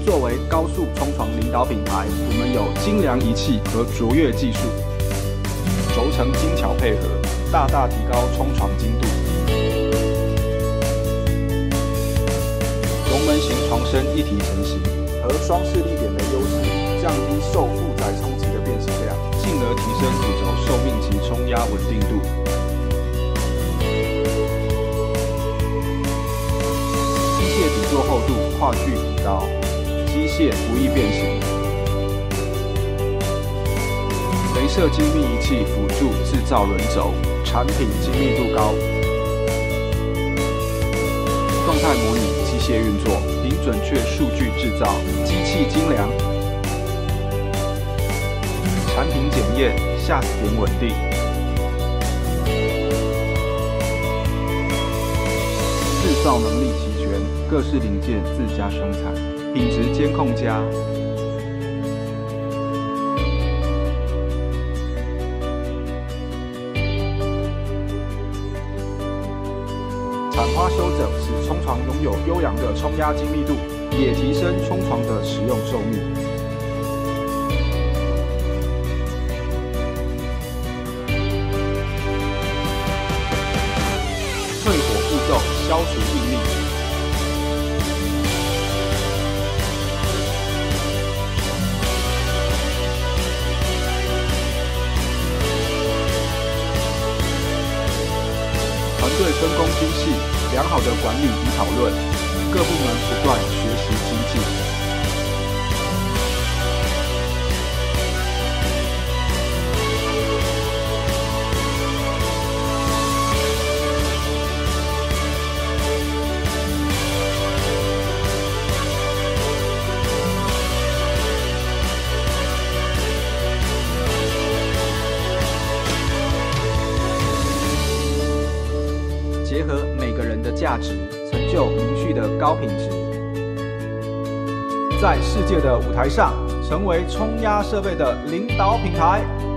作为高速冲床领导品牌，我们有精良仪器和卓越技术，轴承精巧配合，大大提高冲床精度。龙门型床身一体成型，和双势立点的优势，降低受负载冲击的变形量，进而提升主轴寿命及冲压稳定度。机械底座厚度跨距提高，机械不易变形。雷射精密仪器辅助制造轮轴，产品精密度高。动态模拟机械运作，零准确数据制造，机器精良。产品检验，下死点稳定。制造能力齐全，各式零件自家生产，品质监控佳。产花修整使冲床拥有优良的冲压精密度，也提升冲床的使用寿命。淬火步骤消除应力。团队分工精细，良好的管理与讨论，各部门不断学习精进。结合每个人的价值，成就明旭的高品质，在世界的舞台上成为冲压设备的领导品牌。